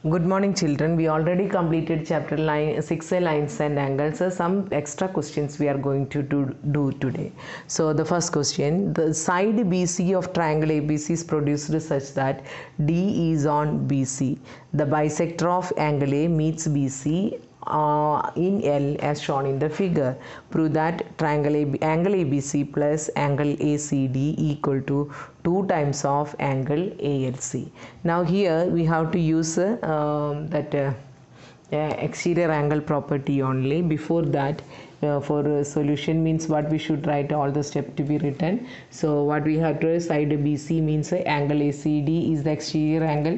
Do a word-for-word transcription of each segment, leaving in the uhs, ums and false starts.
Good morning children. We already completed chapter line, six A lines and angles. So some extra questions we are going to do, do today. So the first question, the side B C of triangle A B C is produced such that D is on B C. The bisector of angle A meets B C uh, in L as shown in the figure. Prove that triangle A B, angle A B C plus angle A C D equal to two times of angle A L C. Now here we have to use uh, um, that uh, uh, exterior angle property only. Before that, uh, for uh, solution means what we should write all the step to be written. So what we have to side B C means uh, angle A C D is the exterior angle,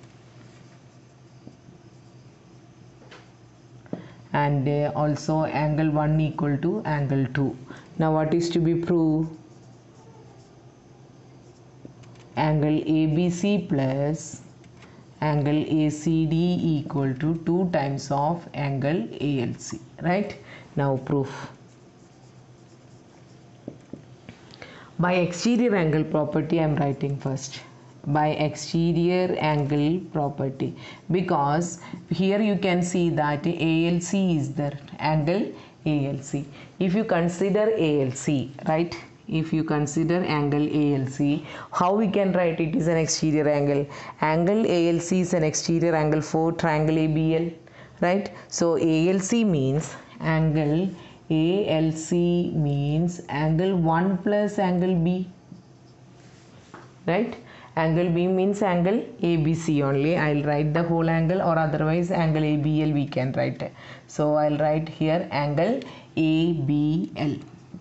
and uh, also angle one equal to angle two. Now what is to be proved? Angle A B C plus angle A C D equal to two times of angle A L C, right? Now proof. By exterior angle property I am writing first. By exterior angle property, because here you can see that A L C is the angle A L C. If you consider A L C, right? If you consider angle A L C, how we can write it is an exterior angle. Angle A L C is an exterior angle for triangle A B L, right? So A L C means angle A L C means angle one plus angle B, right? Angle B means angle A B C only. I'll write the whole angle, or otherwise angle A B L we can write it. So I'll write here angle A B L.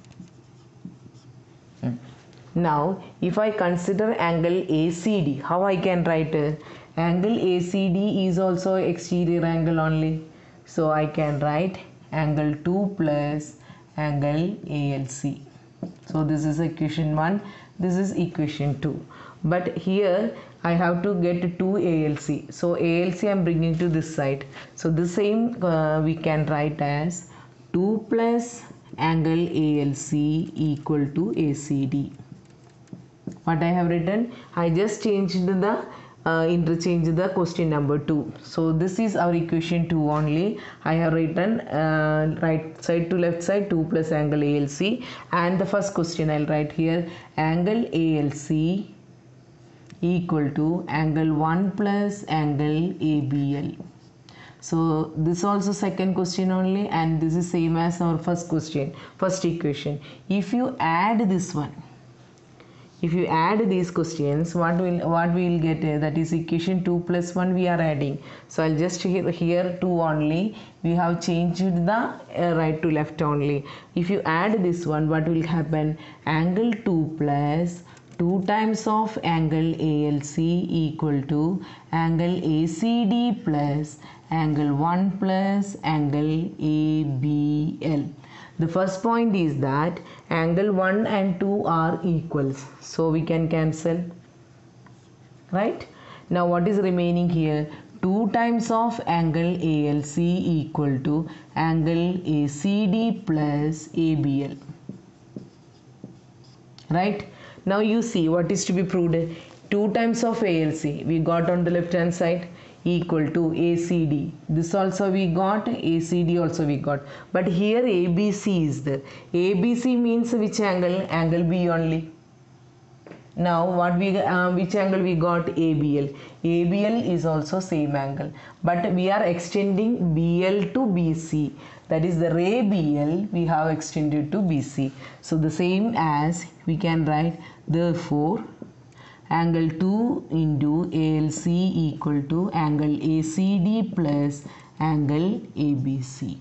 Now if I consider angle A C D, how I can write it? Angle A C D is also exterior angle only. So I can write angle two plus angle A L C. So this is equation one, this is equation two. But here I have to get two A L C. So A L C I am bringing to this side. So the same uh, we can write as two plus angle A L C equal to A C D. What I have written, I just changed the uh, interchange the question number two. So this is our equation two only. I have written uh, right side to left side two plus angle A L C, and the first question I'll write here angle A L C equal to angle one plus angle A B L. So this also second question only, and this is same as our first question, first equation. If you add this one, if you add these questions, what will what we will get? Uh, that is equation two plus one we are adding. So I'll just here, here two only. We have changed the uh, right to left only. If you add this one, what will happen? Angle two plus two times of angle A L C equal to angle A C D plus angle one plus angle A B L. The first point is that angle one and two are equals, so we can cancel, right? Now what is remaining here? two times of angle A L C equal to angle A C D plus A B L, right? Now you see what is to be proved. two times of A L C we got on the left hand side equal to A C D. This also we got, A C D also we got. But here A B C is there. A B C means which angle? Angle B only. Now what we uh, which angle we got? A B L. A B L is also same angle. But we are extending B L to B C. That is the ray B L we have extended to B C. So the same as we can write, therefore angle two into A L C equal to angle A C D plus angle A B C.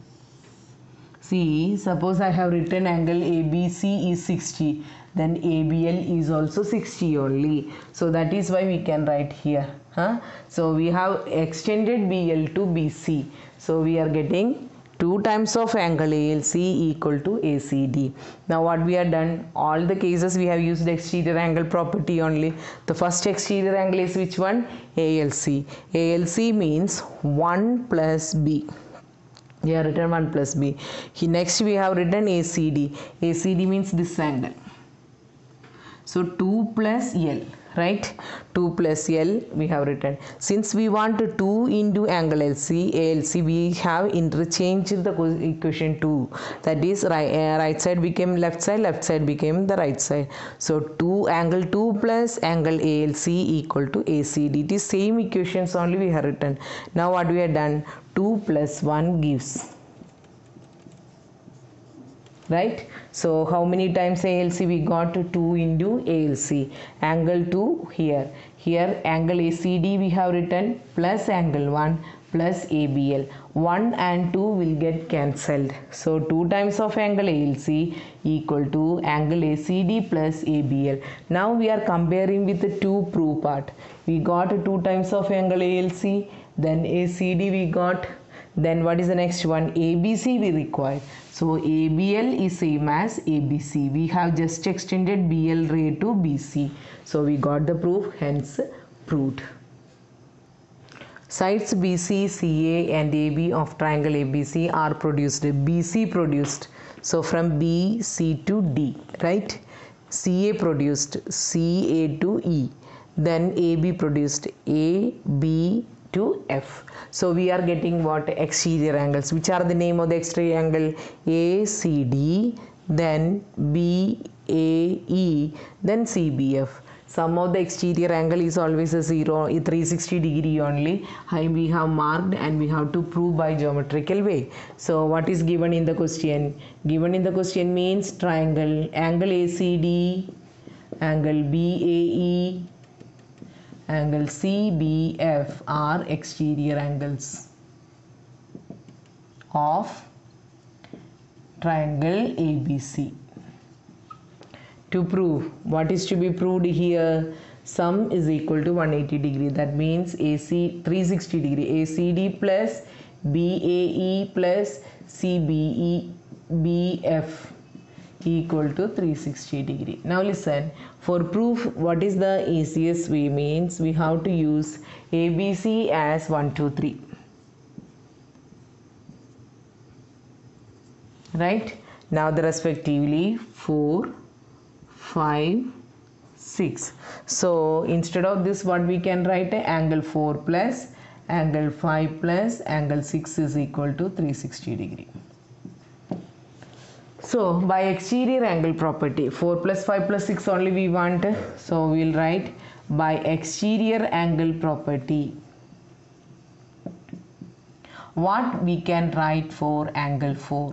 See, suppose I have written angle A B C is sixty, then A B L is also sixty only. So that is why we can write here. Huh? So we have extended B L to B C. So we are getting two times of angle A L C equal to A C D. Now what we have done, all the cases we have used exterior angle property only. The first exterior angle is which one? A L C. A L C means one plus B. We have written one plus B. He, next we have written A C D. A C D means this angle. So two plus L, right? two plus L we have written. Since we want two into angle L C, A L C, we have interchanged the equation two. That is right, uh, right side became left side, left side became the right side. So two angle two plus angle A L C equal to A C D. It is same equations only we have written. Now what we have done? two plus one gives, right? So how many times A L C we got? two into A L C. Angle two here. Here angle A C D we have written plus angle one plus A B L. one and two will get cancelled. So two times of angle A L C equal to angle A C D plus A B L. Now we are comparing with the two proof part. We got two times of angle A L C, then A C D we got, then what is the next one? A B C we require. So A B L is same as A B C. We have just extended B L ray to B C. So we got the proof, hence proved. Sides B C, C A and A B of triangle A B C are produced. B C produced. So from B, C to D, right? C A produced C A to E. Then A B produced A, B to F. So we are getting what? Exterior angles. Which are the name of the exterior angle? A C D, then B A E, then C B F. Sum of the exterior angle is always a zero, three hundred sixty degree only. High we have marked and we have to prove by geometrical way. So what is given in the question? Given in the question means triangle, angle A C D, angle B A E, angle C B F are exterior angles of triangle A B C. To prove, what is to be proved here? Sum is equal to one hundred eighty degree. That means A C three hundred sixty degree. A C D plus B A E plus C B E B F equal to three hundred sixty degree. Now listen, for proof what is the easiest way means we have to use A B C as one two three, right? Now the respectively four, five, six. So instead of this what we can write? Angle four plus angle five plus angle six is equal to three hundred sixty degree. So by exterior angle property, four plus five plus six only we want. So we will write by exterior angle property. What we can write for angle four?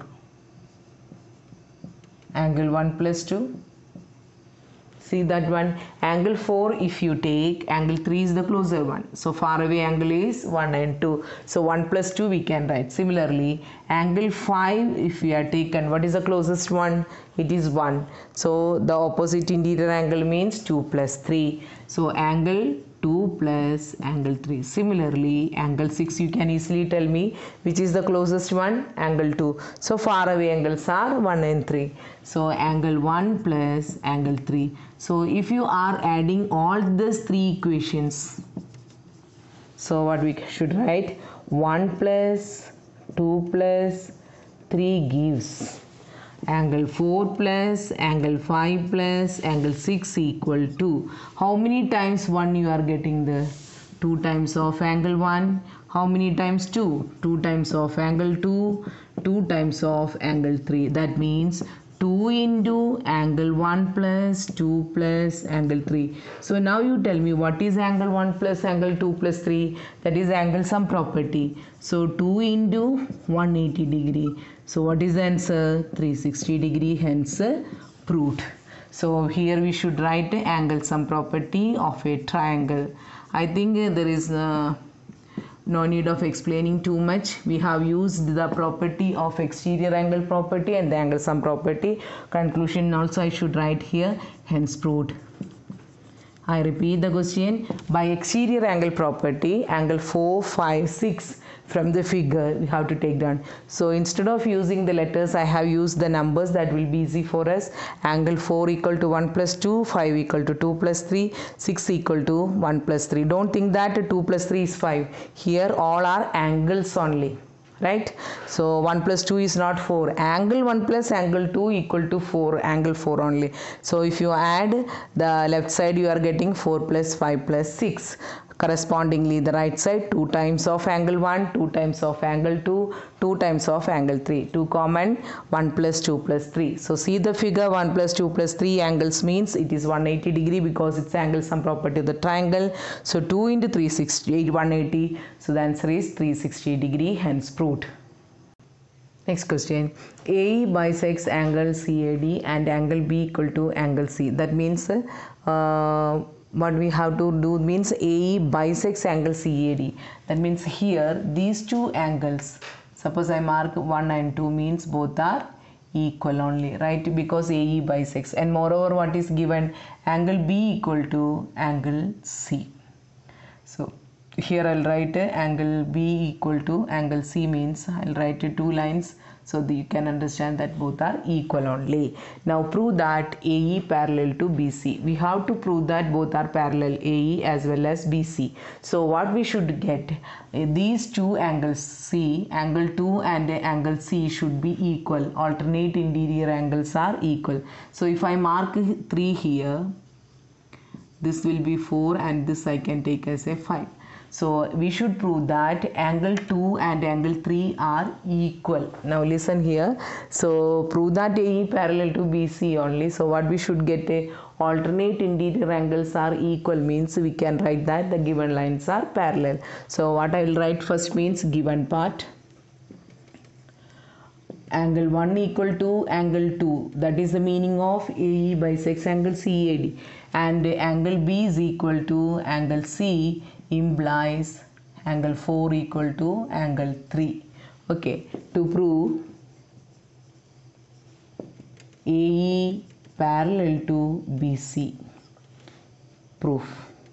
Angle one plus two. See that one? Angle four if you take, angle three is the closer one. So far away angle is one and two. So one plus two we can write. Similarly, angle five if we are taken, what is the closest one? It is one. So the opposite interior angle means two plus three. So angle two plus angle three. Similarly, angle six you can easily tell me which is the closest one? Angle two. So far away angles are one and three. So angle one plus angle three. So if you are adding all these three equations, so what we should write? one plus two plus three gives angle four plus angle five plus angle six equal to, how many times one you are getting? The two times of angle one. How many times two? two times of angle two, two times of angle three. That means two into angle one plus two plus angle three. So now you tell me what is angle one plus angle two plus three? That is angle sum property. So two into one hundred eighty degree. So what is the answer? three hundred sixty degree, hence proved. So here we should write angle sum property of a triangle. I think there is uh, no need of explaining too much. We have used the property of exterior angle property and the angle sum property. Conclusion also I should write here, hence proved. I repeat the question. By exterior angle property, angle four, five, six from the figure we have to take down. So instead of using the letters, I have used the numbers. That will be easy for us. Angle four equal to one plus two, five equal to two plus three, six equal to one plus three. Don't think that two plus three is five. Here all are angles only, right? So one plus two is not four. Angle one plus angle two equal to four, angle four only. So if you add the left side, you are getting four plus five plus six. Correspondingly the right side, two times of angle one, two times of angle two, two times of angle three. two common, one plus two plus three. So see the figure, one plus two plus three angles means it is one hundred eighty degree because it's angle sum property of the triangle. So two into three sixty, one hundred eighty. So the answer is three hundred sixty degree, hence proved. Next question. A E bisects angle C A D and angle B equal to angle C. That means uh, what we have to do means A E bisects angle C A D. That means here these two angles, suppose I mark one and two, means both are equal only, right? Because A E bisects, and moreover what is given, angle B equal to angle C. So here I'll write angle B equal to angle C, means I'll write two lines so that you can understand that both are equal only. Now prove that A E parallel to B C. We have to prove that both are parallel, A E as well as B C. So what we should get, these two angles C, angle two and angle C should be equal. Alternate interior angles are equal. So if I mark three here, this will be four and this I can take as a five. So we should prove that angle two and angle three are equal. Now listen here. So prove that A E parallel to B C only. So what we should get, a alternate interior angles are equal, means we can write that the given lines are parallel. So what I will write first means given part. Angle one equal to angle two, that is the meaning of A E bisects angle C A D, and angle B is equal to angle C implies angle four equal to angle three. Okay, to prove A E parallel to B C, proof.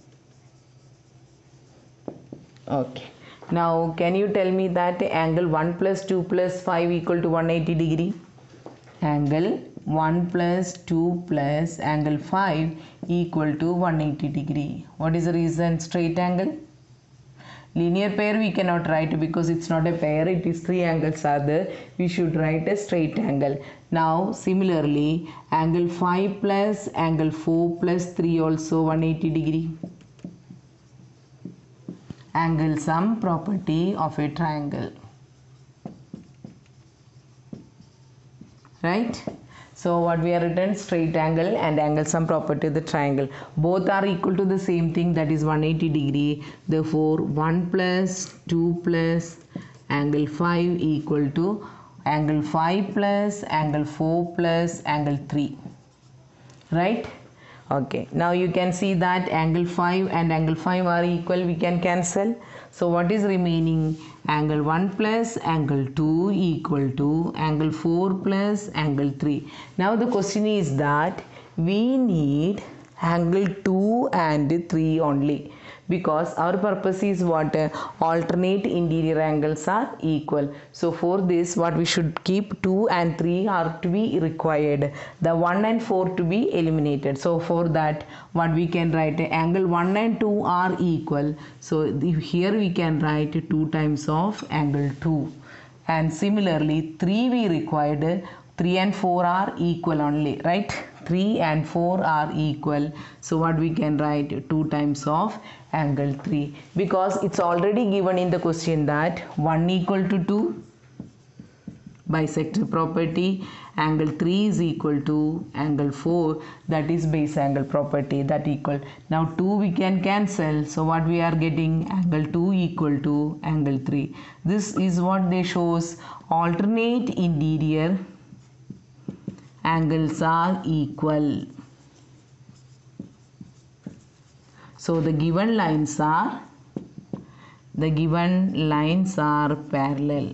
Okay. Now can you tell me that angle one plus two plus five equal to one hundred eighty degree? Angle one plus two plus angle five equal to one hundred eighty degree. What is the reason? Straight angle. Linear pair we cannot write because it's not a pair, it is three angles are there. We should write a straight angle. Now similarly angle five plus angle four plus three also one hundred eighty degree. Angle sum property of a triangle, right? So what we are written, straight angle and angle sum property of the triangle, both are equal to the same thing, that is one hundred eighty degree. Therefore one plus two plus angle five equal to angle five plus angle four plus angle three, right? Okay, now you can see that angle five and angle five are equal, we can cancel. So what is remaining? Angle one plus angle two equal to angle four plus angle three. Now the question is that we need angle two and three only, because our purpose is what? Alternate interior angles are equal. So for this what we should keep, two and three are to be required, the one and four to be eliminated. So for that what we can write, angle one and two are equal. So here we can write two times of angle two, and similarly three we required, three and four are equal only, right? three and four are equal. So what we can write, two times of angle three, because it's already given in the question that one equal to two, bisector property, angle three is equal to angle four, that is base angle property, that equal. Now two we can cancel, so what we are getting, angle two equal to angle three. This is what they shows, alternate interior angles are equal. So the given lines are, the given lines are parallel.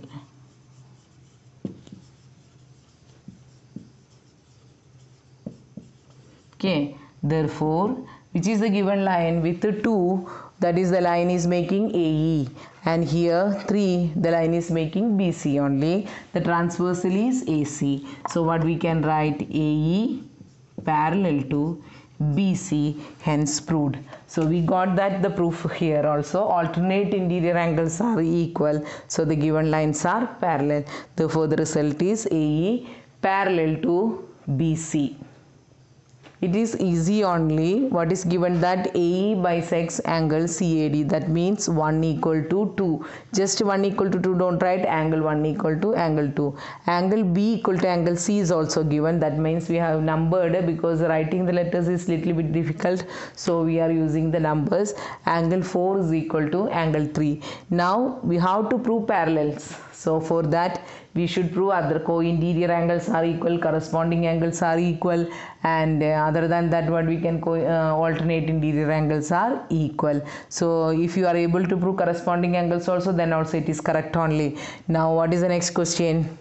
Okay, therefore which is the given line? With two, that is the line is making A E, and here three, the line is making B C only. The transversal is A C. So what we can write, A E parallel to B C, hence proved. So we got that the proof here also. Alternate interior angles are equal. So the given lines are parallel. Therefore the result is A E parallel to B C. It is easy only. What is given that A E bisects angle C A D. That means one equal to two. Just one equal to two, don't write angle one equal to angle two. Angle B equal to angle C is also given. That means we have numbered because writing the letters is little bit difficult. So we are using the numbers. Angle four is equal to angle three. Now we have to prove parallels. So for that we should prove other co-interior angles are equal, corresponding angles are equal, and uh, other than that what we can co uh, alternate interior angles are equal. So if you are able to prove corresponding angles also, then also it is correct only. Now what is the next question?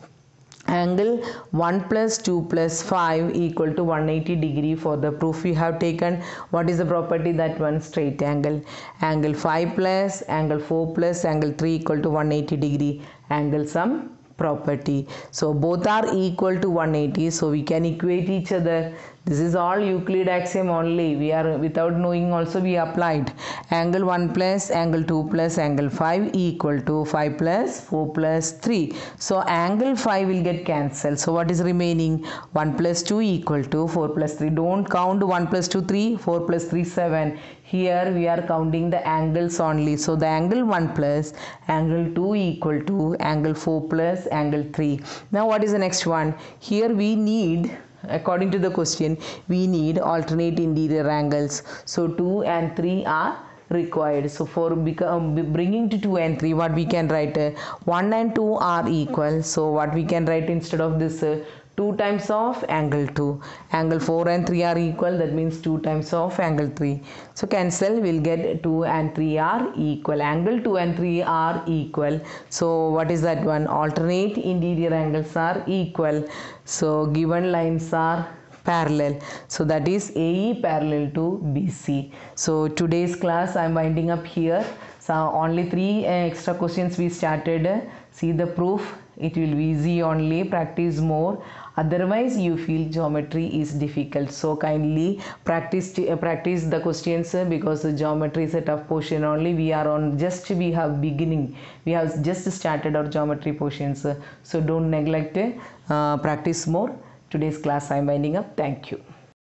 Angle one plus two plus five equal to one hundred eighty degree. For the proof we have taken, what is the property? That one straight angle. Angle five plus angle four plus angle three equal to one hundred eighty degree. Angle sum property. So both are equal to one hundred eighty, so we can equate each other. This is all Euclid axiom only. We are without knowing also we applied. Angle one plus angle two plus angle five equal to five plus four plus three. So angle five will get cancelled. So what is remaining? one plus two equal to four plus three. Don't count one plus two, three, four plus three, seven. Here we are counting the angles only. So the angle one plus angle two equal to angle four plus angle three. Now what is the next one? Here we need, according to the question, we need alternate interior angles. So two and three are required. So for become, bringing to two and three, what we can write? Uh, one and two are equal. So what we can write instead of this? Uh, two times of angle two. Angle four and three are equal. That means two times of angle three. So cancel, we'll get two and three are equal. Angle two and three are equal. So what is that one? Alternate interior angles are equal. So given lines are parallel. So that is A E parallel to B C. So today's class I am winding up here. So only three uh, extra questions we started. See the proof. It will be easy only. Practice more. Otherwise you feel geometry is difficult. So kindly practice uh, practice the questions uh, because the geometry is a tough portion only. We are on just we have beginning. We have just started our geometry portions. Uh, so don't neglect it. Uh, practice more. Today's class I am winding up. Thank you.